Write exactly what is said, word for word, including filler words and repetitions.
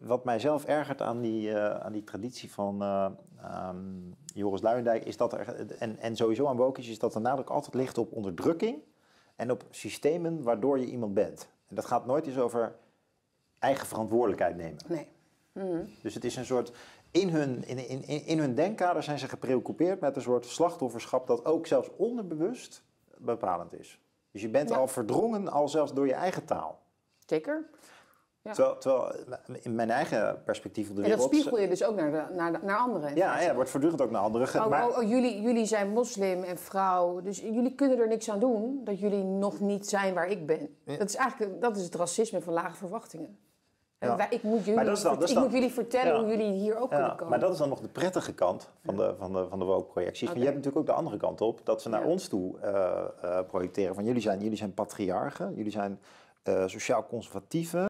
wat mij zelf ergert aan die, uh, aan die traditie van uh, um, Joris Luijendijk is dat er, en, en sowieso aan woke is, is dat de nadruk altijd ligt op onderdrukking en op systemen waardoor je iemand bent. En dat gaat nooit eens over eigen verantwoordelijkheid nemen. Nee. Mm-hmm. Dus het is een soort, in hun, in, in, in hun denkkader zijn ze gepreoccupeerd met een soort slachtofferschap dat ook zelfs onderbewust bepalend is. Dus je bent ja. al verdrongen, al zelfs door je eigen taal. Zeker. Ja. Terwijl, terwijl in mijn eigen perspectief op de wereld... En dat wereld, spiegel je dus ook naar, de, naar, de, naar anderen. Ja, ja, wordt voortdurend ook naar anderen. Oh, maar... oh, oh, jullie, jullie zijn moslim en vrouw, dus jullie kunnen er niks aan doen dat jullie nog niet zijn waar ik ben. Ja. Dat is eigenlijk dat is het racisme van lage verwachtingen. Ja. Wij, ik moet jullie, dan, ik dan, moet jullie vertellen ja. hoe jullie hier ook ja, kunnen komen. Maar dat is dan nog de prettige kant van de, van de, van de woke-projecties. Okay. Maar je hebt natuurlijk ook de andere kant op, dat ze naar ja. ons toe uh, uh, projecteren van jullie zijn, jullie zijn patriarchen, jullie zijn uh, sociaal conservatieven.